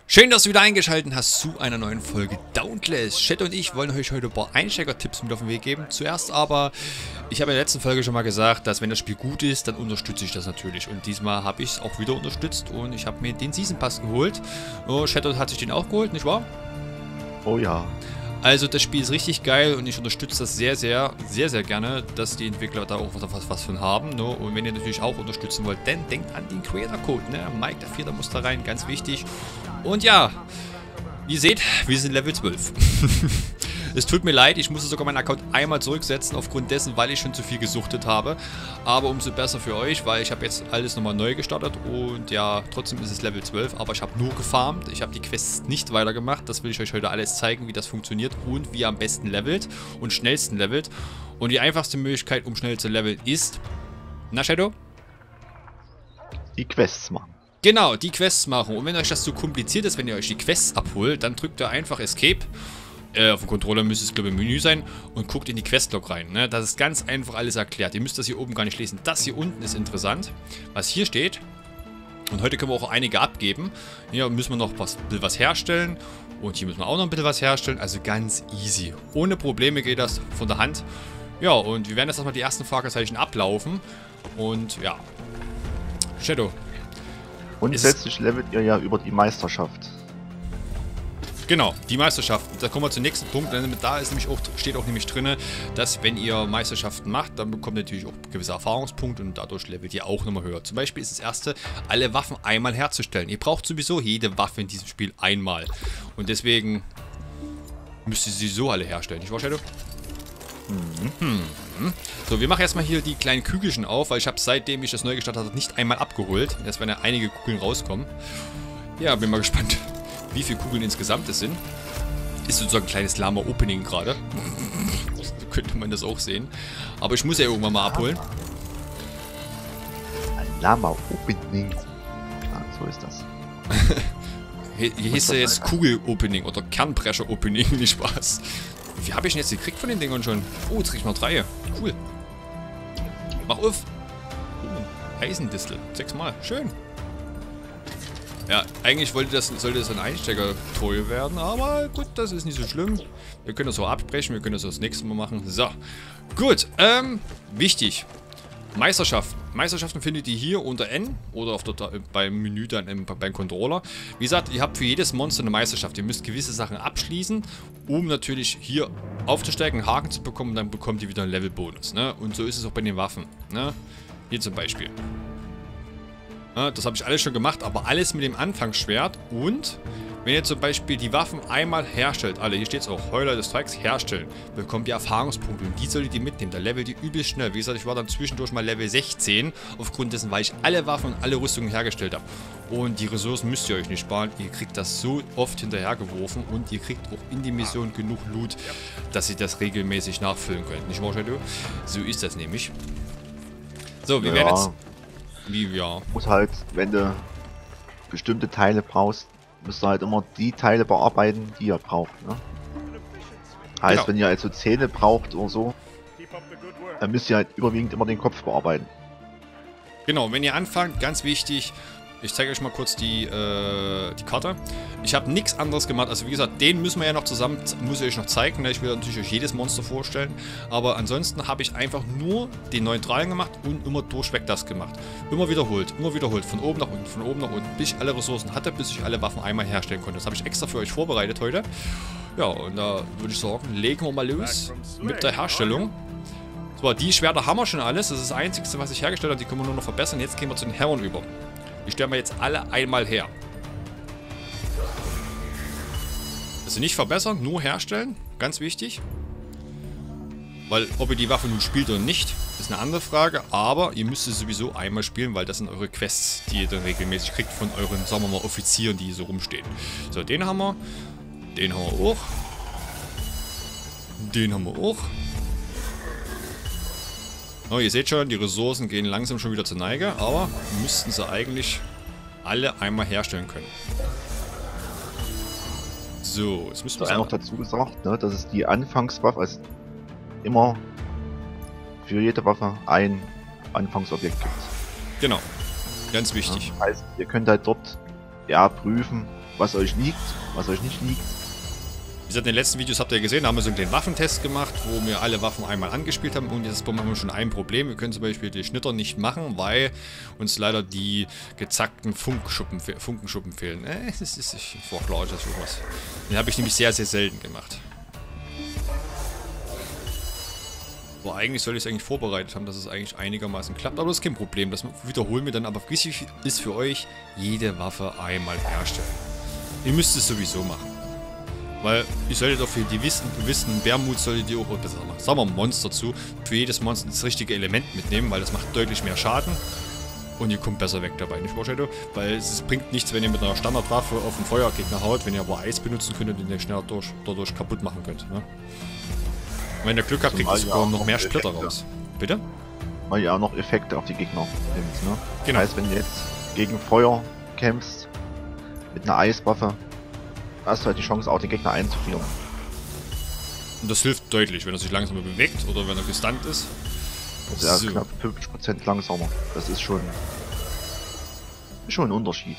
Schön, dass du wieder eingeschaltet hast zu einer neuen Folge Dauntless. Chat und ich wollen euch heute ein paar Einsteiger-Tipps mit auf den Weg geben. Zuerst aber, ich habe in der letzten Folge schon mal gesagt, dass wenn das Spiel gut ist, dann unterstütze ich das natürlich. Und diesmal habe ich es auch wieder unterstützt und ich habe mir den Season Pass geholt. Oh, Shadow hat sich den auch geholt, nicht wahr? Oh ja. Also das Spiel ist richtig geil und ich unterstütze das sehr gerne, dass die Entwickler da auch was von haben. Ne? Und wenn ihr natürlich auch unterstützen wollt, dann denkt an den Creator-Code. Ne? Mike der Vierter muss da rein, ganz wichtig. Und ja, wie ihr seht, wir sind Level 12. Es tut mir leid, ich musste sogar meinen Account einmal zurücksetzen, aufgrund dessen, weil ich schon zu viel gesuchtet habe. Aber umso besser für euch, weil ich habe jetzt alles nochmal neu gestartet und ja, trotzdem ist es Level 12, aber ich habe nur gefarmt. Ich habe die Quests nicht weitergemacht, das will ich euch heute alles zeigen, wie das funktioniert und wie ihr am besten levelt und schnellsten levelt. Und die einfachste Möglichkeit, um schnell zu leveln, ist... Na, Shadow? Die Quests machen. Genau, die Quests machen. Und wenn euch das zu kompliziert ist, wenn ihr euch die Quests abholt, dann drückt ihr einfach Escape. Auf dem Controller müsste es, glaube ich, im Menü sein und guckt in die Questlog rein. Ne? Das ist ganz einfach alles erklärt. Ihr müsst das hier oben gar nicht lesen. Das hier unten ist interessant, was hier steht. Und heute können wir auch einige abgeben. Hier müssen wir noch was herstellen. Und hier müssen wir auch noch ein bisschen was herstellen. Also ganz easy. Ohne Probleme geht das von der Hand. Ja, und wir werden jetzt erstmal die ersten Fragezeichen ablaufen. Und ja. Shadow. Und letztlich levelt ihr ja über die Meisterschaft. Genau, die Meisterschaft. Da kommen wir zum nächsten Punkt. Da ist nämlich auch, steht auch nämlich drin, dass wenn ihr Meisterschaften macht, dann bekommt ihr natürlich auch gewisse Erfahrungspunkte und dadurch levelt ihr auch nochmal höher. Zum Beispiel ist das erste, alle Waffen einmal herzustellen. Ihr braucht sowieso jede Waffe in diesem Spiel einmal. Und deswegen müsst ihr sie so alle herstellen. Nicht wahr, Shadow? So, wir machen erstmal hier die kleinen Kügelchen auf, weil ich habe seitdem ich das neu gestartet habe, nicht einmal abgeholt. Jetzt werden ja einige Kugeln rauskommen. Ja, bin mal gespannt, wie viele Kugeln insgesamt es sind. Ist sozusagen ein kleines Lama-Opening gerade. So könnte man das auch sehen. Aber ich muss ja irgendwann mal abholen. Ein Lama-Opening. Ah, so ist das. Hier hieß ja jetzt Kugel-Opening oder Kernbrecher-Opening, nicht Spaß. Wie viel habe ich denn jetzt gekriegt von den Dingern schon? Oh, jetzt krieg ich noch 3. Cool. Mach auf. Oh, Eisendistel. 6-mal. Schön. Ja, eigentlich sollte das ein Einsteiger-Tutorial werden, aber gut, das ist nicht so schlimm. Wir können das so absprechen, wir können das das nächste Mal machen. So, gut, wichtig. Meisterschaften. Meisterschaften findet ihr hier unter N oder auf beim Menü dann beim Controller. Wie gesagt, ihr habt für jedes Monster eine Meisterschaft. Ihr müsst gewisse Sachen abschließen, um natürlich hier aufzusteigen, einen Haken zu bekommen, dann bekommt ihr wieder einen Levelbonus. Ne? Und so ist es auch bei den Waffen. Ne? Hier zum Beispiel. Das habe ich alles schon gemacht, aber alles mit dem Anfangsschwert. Und wenn ihr zum Beispiel die Waffen einmal herstellt, alle, hier steht es auch, Heuler des Streiks herstellen, bekommt ihr Erfahrungspunkte und die solltet ihr mitnehmen. Da levelt ihr übelst schnell. Wie gesagt, ich war dann zwischendurch mal Level 16, aufgrund dessen, weil ich alle Waffen und alle Rüstungen hergestellt habe. Und die Ressourcen müsst ihr euch nicht sparen. Ihr kriegt das so oft hinterhergeworfen und ihr kriegt auch in die Mission genug Loot, dass ihr das regelmäßig nachfüllen könnt. Nicht wahr, Shadow? So ist das nämlich. So, wir werden jetzt... Ja. Muss halt, wenn du bestimmte Teile brauchst, müsst ihr halt immer die Teile bearbeiten, die ihr braucht. Ne? Heißt, genau. Wenn ihr also Zähne braucht oder so, dann müsst ihr halt überwiegend immer den Kopf bearbeiten. Genau, wenn ihr anfangt, ganz wichtig, ich zeige euch mal kurz die Karte. Ich habe nichts anderes gemacht, also wie gesagt, den müssen wir ja noch zusammen, muss ich euch noch zeigen. Ne? Ich will natürlich euch jedes Monster vorstellen, aber ansonsten habe ich einfach nur den neutralen gemacht und immer durchweg das gemacht. Immer wiederholt, von oben nach unten, bis ich alle Ressourcen hatte, bis ich alle Waffen einmal herstellen konnte. Das habe ich extra für euch vorbereitet heute. Ja, und da würde ich sagen, legen wir mal los mit der Herstellung. So, die Schwerter haben wir schon alles, das ist das Einzige, was ich hergestellt habe, die können wir nur noch verbessern. Jetzt gehen wir zu den Herren über. Die stellen wir jetzt alle einmal her. Also nicht verbessern, nur herstellen. Ganz wichtig. Weil ob ihr die Waffe nun spielt oder nicht, ist eine andere Frage. Aber ihr müsst es sowieso einmal spielen, weil das sind eure Quests, die ihr dann regelmäßig kriegt von euren, sagen wir mal, Offizieren, die hier so rumstehen. So, den haben wir. Den haben wir auch. Den haben wir auch. Oh, ihr seht schon, die Ressourcen gehen langsam schon wieder zur Neige, aber müssten sie eigentlich alle einmal herstellen können. So, jetzt müssen wir noch dazu gesagt, ne, dass es die Anfangswaffe, also immer für jede Waffe ein Anfangsobjekt gibt. Genau, ganz wichtig. Ja, heißt, ihr könnt halt dort ja prüfen, was euch liegt, was euch nicht liegt. Wie gesagt, in den letzten Videos habt ihr gesehen, da haben wir so einen kleinen Waffentest gemacht, wo wir alle Waffen einmal angespielt haben. Und jetzt haben wir schon ein Problem. Wir können zum Beispiel die Schnitter nicht machen, weil uns leider die gezackten Funkenschuppen fehlen. Ich war klar, das ist sowas. Den habe ich nämlich sehr, sehr selten gemacht. Aber eigentlich soll ich es eigentlich vorbereitet haben, dass es eigentlich einigermaßen klappt. Aber das ist kein Problem. Das wiederholen wir dann. Aber wichtig ist für euch, jede Waffe einmal herstellen. Ihr müsst es sowieso machen. Weil ihr solltet auch für die gewissen Bärmut solltet ihr auch besser machen. Sagen wir Monster zu. Für jedes Monster das richtige Element mitnehmen, weil das macht deutlich mehr Schaden. Und ihr kommt besser weg dabei, nicht wahr, Shadow? Weil es bringt nichts, wenn ihr mit einer Standardwaffe auf den Feuergegner haut, wenn ihr aber Eis benutzen könnt und den schneller dadurch kaputt machen könnt. Ne? Und wenn ihr Glück habt, kriegt ihr sogar noch mehr Splitter raus. Bitte? Weil ihr auch noch Effekte auf die Gegner nimmt, ne? Genau. Das heißt, wenn du jetzt gegen Feuer kämpfst, mit einer Eiswaffe, hast du halt die Chance, auch den Gegner einzufrieren. Und das hilft deutlich, wenn er sich langsamer bewegt oder wenn er gestunt ist. Also er ist knapp 50% langsamer. Das ist schon ein Unterschied.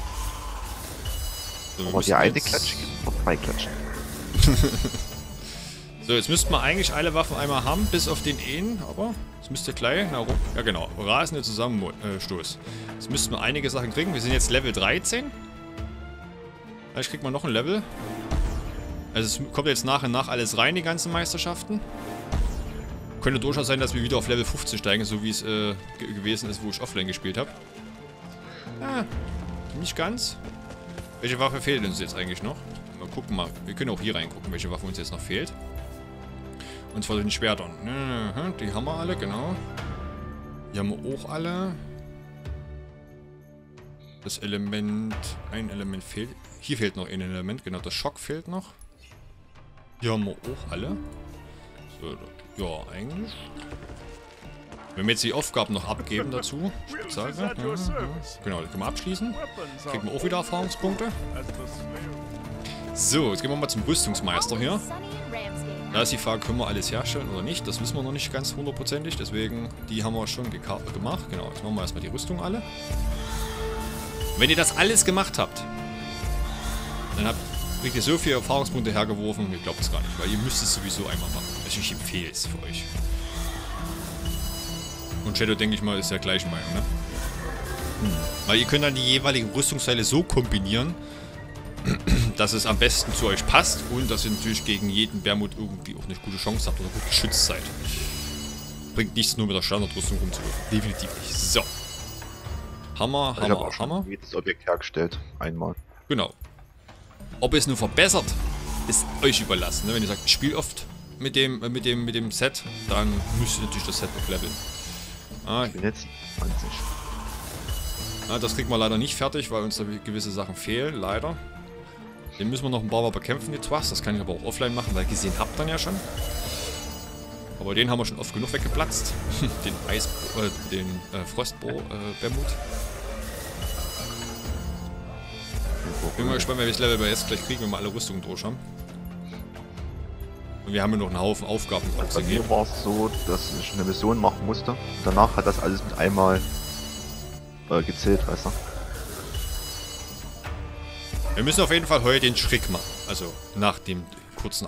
So, aber die eine Klatsche gibt noch 2 Klatschen. So, jetzt müssten wir eigentlich alle Waffen einmal haben, bis auf den einen, aber das müsste gleich, ja genau, rasende Zusammenstoß. Jetzt müssten wir einige Sachen kriegen. Wir sind jetzt Level 13. Vielleicht kriegt man noch ein Level. Also es kommt jetzt nach und nach alles rein, die ganzen Meisterschaften. Könnte durchaus sein, dass wir wieder auf Level 15 steigen, so wie es gewesen ist, wo ich offline gespielt habe. Ah, nicht ganz. Welche Waffe fehlt uns jetzt eigentlich noch? Mal gucken mal. Wir können auch hier reingucken, welche Waffe uns jetzt noch fehlt. Und zwar den Schwertern. Die haben wir alle, genau. Die haben wir auch alle. Das Element... Ein Element fehlt. Hier fehlt noch ein Element, genau. Das Schock fehlt noch. Hier haben wir auch alle. So, ja, eigentlich. Wenn wir jetzt die Aufgaben noch abgeben dazu. Spezialwert. Genau, das können wir abschließen. Kriegen wir auch wieder Erfahrungspunkte. So, jetzt gehen wir mal zum Rüstungsmeister hier. Da ist die Frage, können wir alles herstellen oder nicht? Das wissen wir noch nicht ganz hundertprozentig. Deswegen, die haben wir schon gemacht. Genau, jetzt machen wir erstmal die Rüstung alle. Wenn ihr das alles gemacht habt, dann kriegt ihr so viele Erfahrungspunkte hergeworfen, ich glaube es gar nicht, weil ihr müsst es sowieso einmal machen. Also ich empfehle es für euch. Und Shadow, denke ich mal, ist der gleichen Meinung, ne? Weil ihr könnt dann die jeweiligen Rüstungsteile so kombinieren, dass es am besten zu euch passt und dass ihr natürlich gegen jeden Bärmut irgendwie auch eine gute Chance habt oder gut geschützt seid. Bringt nichts, nur mit der Standardrüstung rumzulaufen. Definitiv nicht. So. Hammer. Jedes Objekt hergestellt. Einmal. Genau. Ob es nur verbessert, ist euch überlassen. Ne? Wenn ihr sagt, ich spiele oft mit dem Set, dann müsst ihr natürlich das Set noch leveln. Ich bin jetzt 20. Das kriegt man leider nicht fertig, weil uns da gewisse Sachen fehlen, leider. Den müssen wir noch ein paar Mal bekämpfen, die Twas. Das kann ich aber auch offline machen, weil gesehen habt dann ja schon. Aber den haben wir schon oft genug weggeplatzt. Den Frostbo-Bärmut. Bin mal gespannt, welches Level wir jetzt gleich kriegen, wenn wir alle Rüstungen durch haben. Und wir haben ja noch einen Haufen Aufgaben abzugeben. Bei mir war es so, dass ich eine Mission machen musste. Danach hat das alles mit einmal gezählt, weißt du? Wir müssen auf jeden Fall heute den Schritt machen. Also nach dem kurzen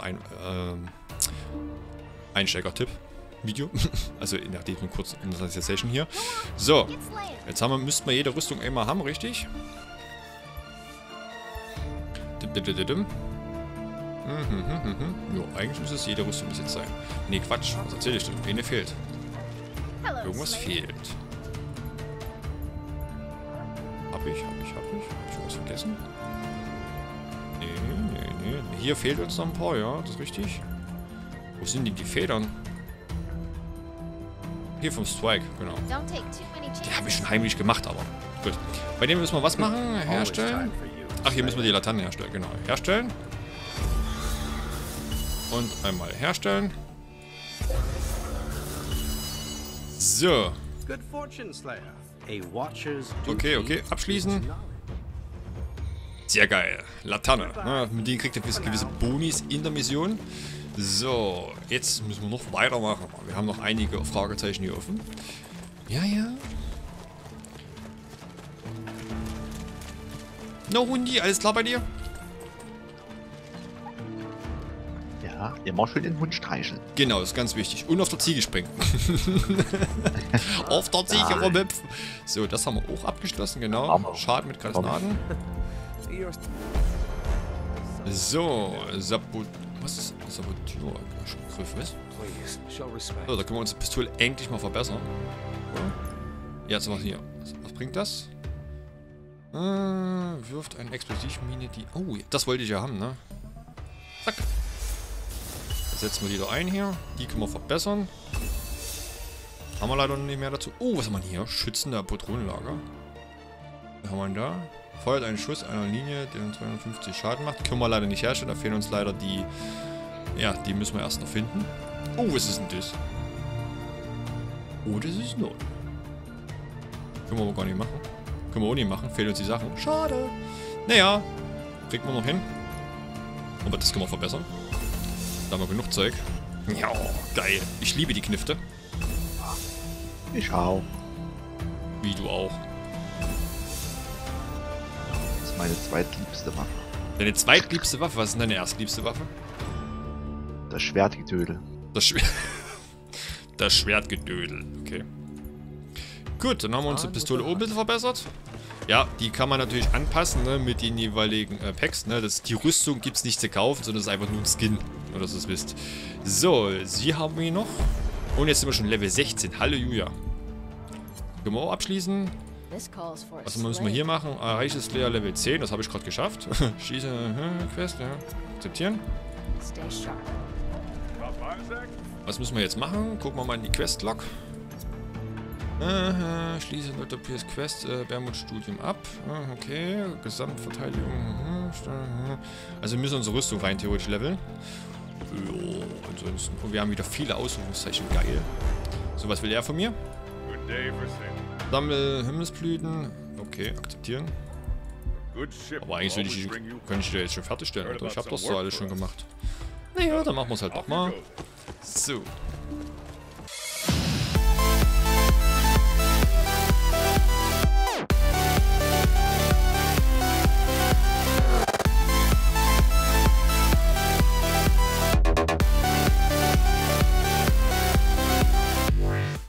Einsteiger-Tipp-Video. Also nach dem kurzen Session hier. So, jetzt müssten wir jede Rüstung einmal haben, richtig? Jo, eigentlich muss es jede Rüstung bis jetzt sein. Nee, Quatsch. Was erzähle ich denn? Eine fehlt. Irgendwas fehlt. Hab ich was vergessen? Nee. Hier fehlt uns noch ein paar, ja, das ist richtig. Wo sind denn die Federn? Hier vom Strike, genau. Die habe ich schon heimlich gemacht, aber gut. Bei dem müssen wir was machen? Herstellen? Ach, hier müssen wir die Laternen herstellen, genau. Herstellen. Und einmal herstellen. So. Okay, abschließen. Sehr geil. Laterne. Ja, mit denen kriegt ihr gewisse Bonis in der Mission. So, jetzt müssen wir noch weitermachen. Wir haben noch einige Fragezeichen hier offen. Ja. No, Hundi, alles klar bei dir? Ja, immer schön den Hund streicheln. Genau, das ist ganz wichtig. Und auf der Ziege springen. Auf der Ziege rumhüpfen. So, das haben wir auch abgeschlossen, genau. Schaden mit Granaten. So, was ist Saboteur-Griff, was? So, da können wir unsere Pistole endlich mal verbessern. Jetzt was hier. Was bringt das? Wirft eine Explosivmine, die... Oh, das wollte ich ja haben, ne? Zack. Da setzen wir die da ein hier. Die können wir verbessern. Haben wir leider noch nicht mehr dazu. Oh, was haben wir hier? Schützender Patronenlager. Was haben wir da? Feuert einen Schuss einer Linie, der 250 Schaden macht. Können wir leider nicht herstellen. Da fehlen uns leider die... Ja, die müssen wir erst noch finden. Oh, was ist denn das? Oh, das ist neu. Können wir aber gar nicht machen. Können wir auch nicht machen. Fehlen uns die Sachen. Schade. Naja. Kriegen wir noch hin. Aber das können wir verbessern. Da haben wir genug Zeug. Ja, geil. Ich liebe die Knifte. Ich auch. Wie du auch. Das ist meine zweitliebste Waffe. Deine zweitliebste Waffe? Was ist denn deine erstliebste Waffe? Das Schwertgedödel. Das Schwertgedödel. Okay. Gut, dann haben wir unsere Pistole auch ein bisschen verbessert. Ja, die kann man natürlich anpassen, ne, mit den jeweiligen Packs. Ne. Die Rüstung gibt es nicht zu kaufen, sondern es ist einfach nur ein Skin. Nur, dass ihr es wisst. So, sie haben wir noch. Und jetzt sind wir schon Level 16. Halleluja. Können wir auch abschließen. Was müssen wir hier machen? Erreiche Slayer Level 10. Das habe ich gerade geschafft. Schieße Quest, ja. Akzeptieren. Was müssen wir jetzt machen? Gucken wir mal in die Quest-Log. Schließe Notapier's Quest, Bermud-Studium ab. Okay, Gesamtverteidigung. Also wir müssen unsere Rüstung rein theoretisch leveln. Jo, ansonsten. Und wir haben wieder viele Ausrufungszeichen. Geil. So, was will er von mir? Sammel Himmelsblüten. Okay, akzeptieren. Aber eigentlich könnte ich die jetzt schon fertigstellen, oder? Ich habe das so alles schon gemacht. Naja, dann machen wir es halt doch mal. So,